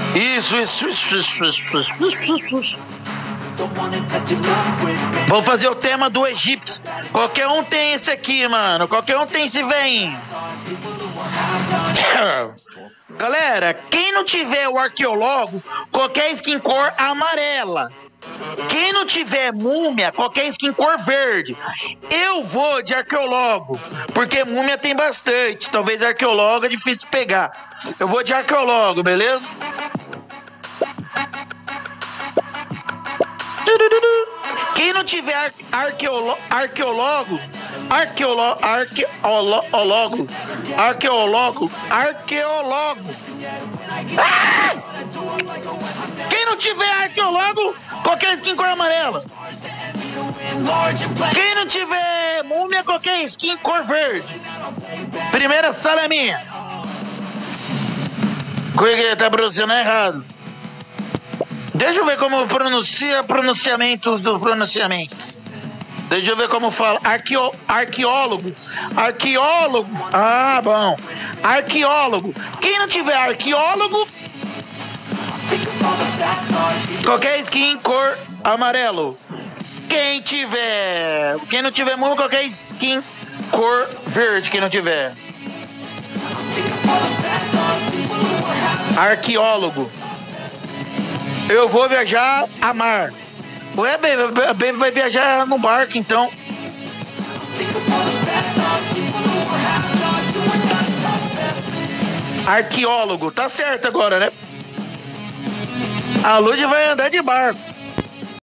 Isso. Vou fazer o tema do egípcio. Qualquer um tem esse aqui, mano. Qualquer um tem esse vem. Galera, quem não tiver o arqueólogo, qualquer skin cor amarela. Quem não tiver múmia, qualquer skin cor verde. Eu vou de arqueólogo, porque múmia tem bastante. Talvez arqueólogo é difícil pegar. Eu vou de arqueólogo, beleza? Quem não tiver arqueólogo. Ah! Quem não tiver arqueólogo, qualquer skin cor amarela. Quem não tiver múmia, qualquer skin cor verde. Primeira sala é minha. Cuida, tá pronunciando errado. Deixa eu ver como pronuncia pronunciamentos dos pronunciamentos. Deixa eu ver como fala. Arqueólogo. Ah, bom. Arqueólogo. Quem não tiver arqueólogo, qualquer skin cor amarelo. Quem não tiver múmia, qualquer skin cor verde. Quem não tiver arqueólogo. Eu vou viajar a mar. Ué, a Baby vai viajar no barco, então. Arqueólogo, tá certo agora, né? A Lud vai andar de barco.